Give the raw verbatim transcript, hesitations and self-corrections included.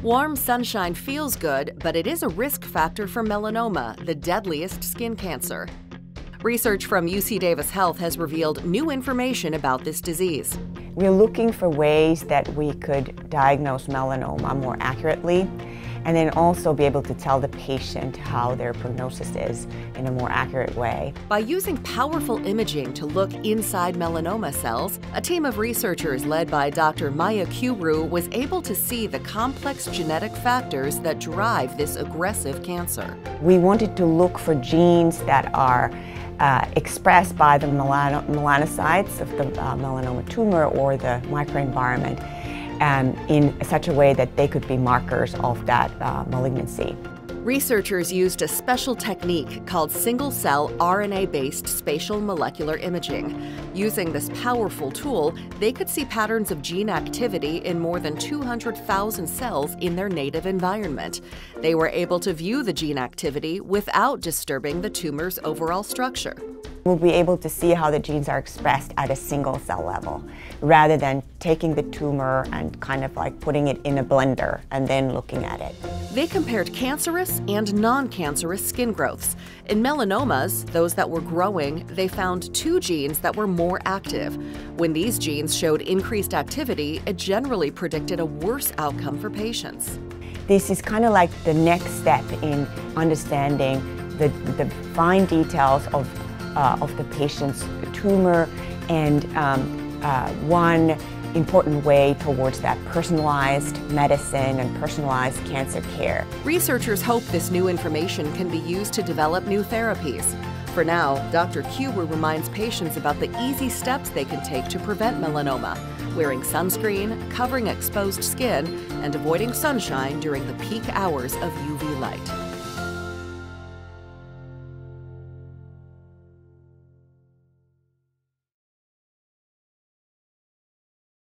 Warm sunshine feels good, but it is a risk factor for melanoma, the deadliest skin cancer. Research from U C Davis Health has revealed new information about this disease. We're looking for ways that we could diagnose melanoma more accurately, and then also be able to tell the patient how their prognosis is in a more accurate way. By using powerful imaging to look inside melanoma cells, a team of researchers led by Doctor Maija Kiuru was able to see the complex genetic factors that drive this aggressive cancer. We wanted to look for genes that are uh, expressed by the melano melanocytes of the uh, melanoma tumor or the microenvironment Um, in such a way that they could be markers of that uh, malignancy. Researchers used a special technique called single-cell R N A-based spatial molecular imaging. Using this powerful tool, they could see patterns of gene activity in more than two hundred thousand cells in their native environment. They were able to view the gene activity without disturbing the tumor's overall structure. We'll be able to see how the genes are expressed at a single cell level, rather than taking the tumor and kind of like putting it in a blender and then looking at it. They compared cancerous and non-cancerous skin growths. In melanomas, those that were growing, they found two genes that were more active. When these genes showed increased activity, it generally predicted a worse outcome for patients. This is kind of like the next step in understanding the, the fine details of Uh, of the patient's tumor, and um, uh, one important way towards that personalized medicine and personalized cancer care. Researchers hope this new information can be used to develop new therapies. For now, Doctor Kiuru reminds patients about the easy steps they can take to prevent melanoma: wearing sunscreen, covering exposed skin, and avoiding sunshine during the peak hours of U V light.